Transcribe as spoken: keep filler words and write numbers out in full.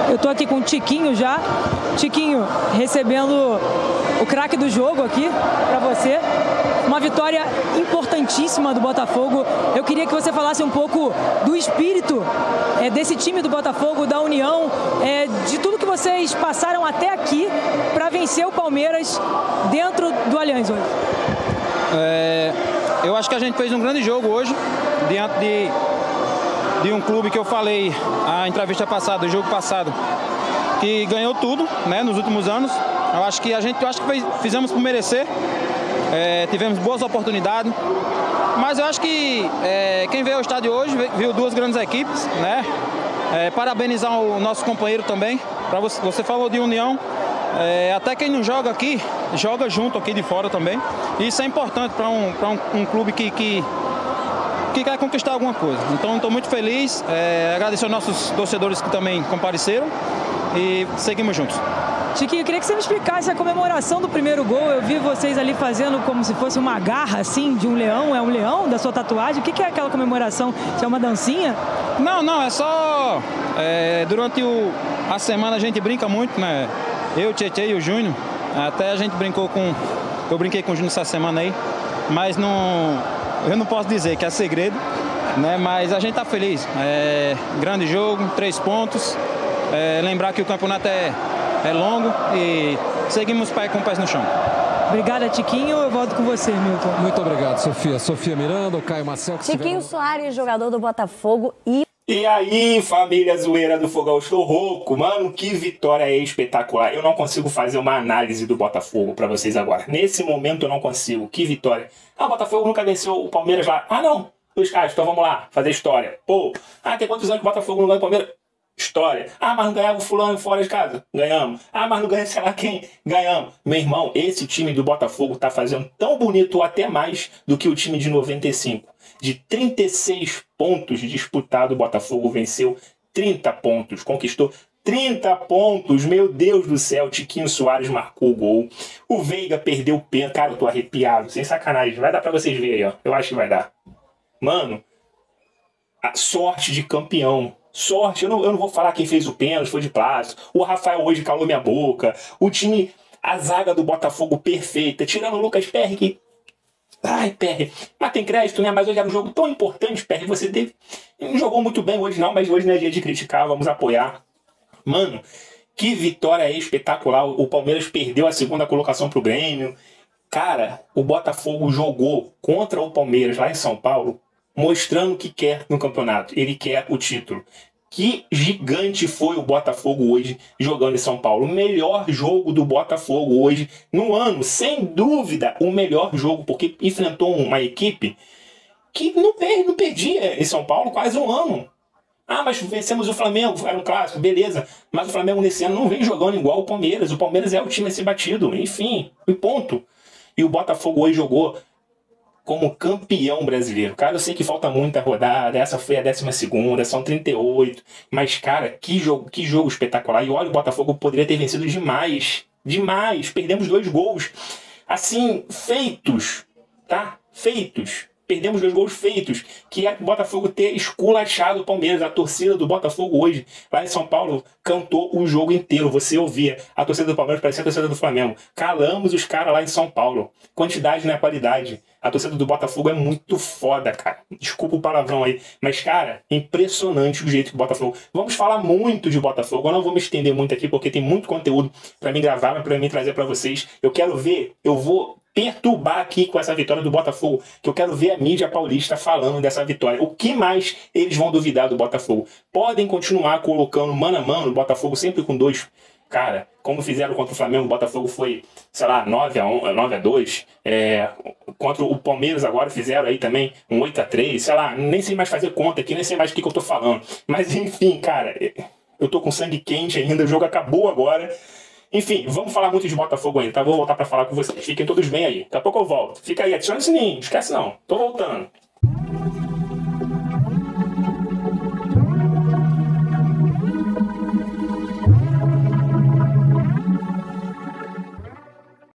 Eu tô aqui com o Tiquinho já. Tiquinho, recebendo o craque do jogo aqui para você. Uma vitória importantíssima do Botafogo. Eu queria que você falasse um pouco do espírito é, desse time do Botafogo, da união, é, de tudo que vocês passaram até aqui para vencer o Palmeiras dentro do Allianz hoje. É, eu acho que a gente fez um grande jogo hoje, diante de, de um clube que eu falei a entrevista passada, o jogo passado, que ganhou tudo, né, nos últimos anos. Eu acho que a gente, eu acho que fez, fizemos por merecer. É, tivemos boas oportunidades, mas eu acho que é, quem veio ao estádio hoje viu duas grandes equipes, né? É, parabenizar o nosso companheiro também. Pra você, você falou de união, é, até quem não joga aqui, joga junto aqui de fora também. Isso é importante para um, para um, um clube que, que, que quer conquistar alguma coisa. Então estou muito feliz, é, agradecer aos nossos torcedores que também compareceram e seguimos juntos. Tiquinho, eu queria que você me explicasse a comemoração do primeiro gol. Eu vi vocês ali fazendo como se fosse uma garra, assim, de um leão. É um leão da sua tatuagem? O que é aquela comemoração? É uma dancinha? Não, não, é só... É, durante o, a semana a gente brinca muito, né? Eu, o Tietê e o Júnior. Até a gente brincou com... Eu brinquei com o Júnior essa semana aí. Mas não... Eu não posso dizer que é segredo, né? Mas a gente tá feliz. É, grande jogo, três pontos. É, lembrar que o campeonato é... é longo e seguimos com o pés no chão. Obrigada, Tiquinho. Eu volto com você, Milton. Muito obrigado, Sofia. Sofia Miranda, o Caio Marcel. Tiquinho tiveram... Soares, jogador do Botafogo e... E aí, família zoeira do Fogão, estou rouco. Mano, que vitória espetacular. Eu não consigo fazer uma análise do Botafogo pra vocês agora. Nesse momento eu não consigo. Que vitória. Ah, o Botafogo nunca venceu o Palmeiras lá. Ah, não. Luiz Castro, então vamos lá, fazer história. Pô, ah, tem quantos anos que o Botafogo não ganha o Palmeiras? História. Ah, mas não ganhava o fulano fora de casa? Ganhamos. Ah, mas não ganha sei lá quem? Ganhamos. Meu irmão, esse time do Botafogo tá fazendo tão bonito ou até mais do que o time de noventa e cinco. De trinta e seis pontos disputados, o Botafogo venceu trinta pontos. Conquistou trinta pontos. Meu Deus do céu. Tiquinho Soares marcou o gol. O Veiga perdeu o pênalti. Cara, eu tô arrepiado. Sem sacanagem. Vai dar pra vocês verem aí, ó. Eu acho que vai dar. Mano, a sorte de campeão. Sorte, eu não, eu não vou falar quem fez o pênalti, foi de plástico. O Rafael hoje calou minha boca. O time, a zaga do Botafogo perfeita. Tirando o Lucas Perry, que... Ai, Perry. Mas tem crédito, né? Mas hoje era um jogo tão importante, Perry. Você teve... Não jogou muito bem hoje não, mas hoje não é dia de criticar, vamos apoiar. Mano, que vitória espetacular. O Palmeiras perdeu a segunda colocação pro Grêmio. Cara, o Botafogo jogou contra o Palmeiras lá em São Paulo, mostrando o que quer no campeonato. Ele quer o título. Que gigante foi o Botafogo hoje jogando em São Paulo. O melhor jogo do Botafogo hoje no ano. Sem dúvida, o melhor jogo. Porque enfrentou uma equipe que não, per não perdia em São Paulo quase um ano. Ah, mas vencemos o Flamengo. Era um clássico. Beleza. Mas o Flamengo nesse ano não vem jogando igual o Palmeiras. O Palmeiras é o time a ser batido. Enfim, e ponto. E o Botafogo hoje jogou como campeão brasileiro. Cara, eu sei que falta muita rodada, essa foi a décima segunda, são trinta e oito, mas, cara, que jogo, que jogo espetacular. E olha, o Botafogo poderia ter vencido demais, demais. Perdemos dois gols, assim, feitos, tá? Feitos. Perdemos dois gols feitos, que é o Botafogo ter esculachado o Palmeiras. A torcida do Botafogo hoje, lá em São Paulo, cantou o jogo inteiro. Você ouvia a torcida do Palmeiras, parecia a torcida do Flamengo. Calamos os caras lá em São Paulo. Quantidade não é qualidade. A torcida do Botafogo é muito foda, cara. Desculpa o palavrão aí. Mas, cara, impressionante o jeito que o Botafogo... Vamos falar muito de Botafogo. Eu não vou me estender muito aqui, porque tem muito conteúdo pra mim gravar, pra mim trazer pra vocês. Eu quero ver, eu vou perturbar aqui com essa vitória do Botafogo, que eu quero ver a mídia paulista falando dessa vitória. O que mais eles vão duvidar do Botafogo? Podem continuar colocando mano a mano o Botafogo sempre com dois... Cara, como fizeram contra o Flamengo, o Botafogo foi, sei lá, nove a dois. É, contra o Palmeiras agora fizeram aí também um oito a três. Sei lá, nem sei mais fazer conta aqui, nem sei mais o que, que eu tô falando. Mas enfim, cara, eu tô com sangue quente ainda, o jogo acabou agora. Enfim, vamos falar muito de Botafogo ainda, tá? Vou voltar pra falar com vocês. Fiquem todos bem aí. Daqui a pouco eu volto. Fica aí, adiciona o sininho, esquece não. Tô voltando.